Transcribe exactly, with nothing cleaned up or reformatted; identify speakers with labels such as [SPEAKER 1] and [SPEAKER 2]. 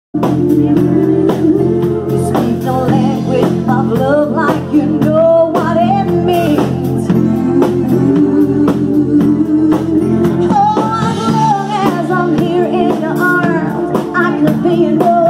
[SPEAKER 1] You speak the language of love like you know what it means. Oh, as long as I'm here in your arms, I could be in your